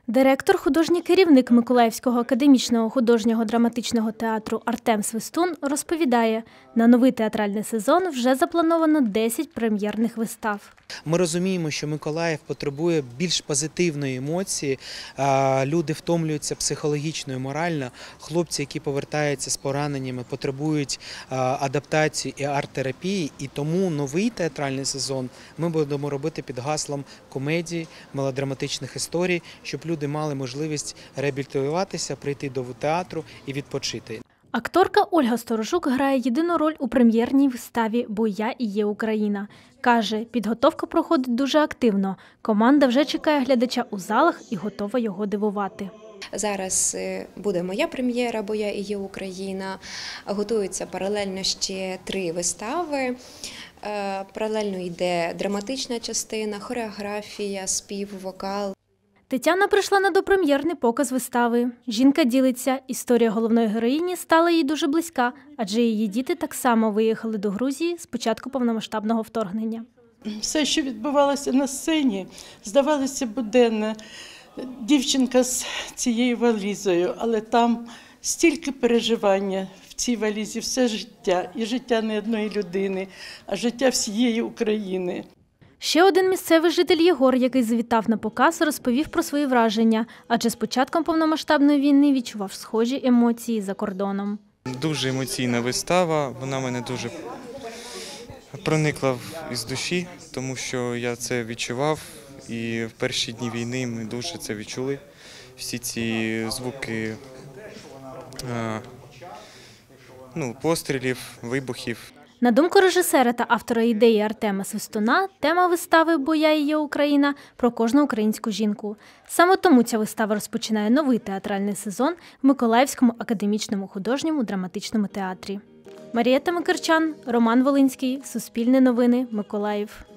Директор, художній керівник Миколаївського академічного художнього драматичного театру Артем Свистун розповідає, на новий театральний сезон вже заплановано 10 прем'єрних вистав. Ми розуміємо, що Миколаїв потребує більш позитивної емоції, люди втомлюються психологічно і морально, хлопці, які повертаються з пораненнями, потребують адаптації і арт-терапії, і тому новий театральний сезон ми будемо робити під гаслом комедії, мелодраматичних історій, щоб люди мали можливість реабілітуватися, прийти до театру і відпочити. Акторка Ольга Сторожук грає єдину роль у прем'єрній виставі «Бо я і є Україна». Каже, підготовка проходить дуже активно. Команда вже чекає глядача у залах і готова його дивувати. Зараз буде моя прем'єра «Бо я і є Україна». Готуються паралельно ще 3 вистави. Паралельно йде драматична частина, хореографія, спів, вокал. Тетяна прийшла на допрем'єрний показ вистави. Жінка ділиться, історія головної героїні стала їй дуже близька, адже її діти так само виїхали до Грузії з початку повномасштабного вторгнення. Все, що відбувалося на сцені, здавалося буденно. Дівчинка з цією валізою, але там стільки переживання в цій валізі, все життя. І життя не одної людини, а життя всієї України. Ще один місцевий житель Єгор, який завітав на показ, розповів про свої враження, адже з початком повномасштабної війни відчував схожі емоції за кордоном. Дуже емоційна вистава, вона мене дуже проникла із душі, тому що я це відчував, і в перші дні війни ми дуже це відчули. Всі ці звуки пострілів, вибухів. На думку режисера та автора ідеї Артема Свистуна, тема вистави «Бо я і є Україна» про кожну українську жінку. Саме тому ця вистава розпочинає новий театральний сезон в Миколаївському академічному художньому драматичному театрі. Марія Тамикарчан, Роман Волинський, Суспільне новини, Миколаїв.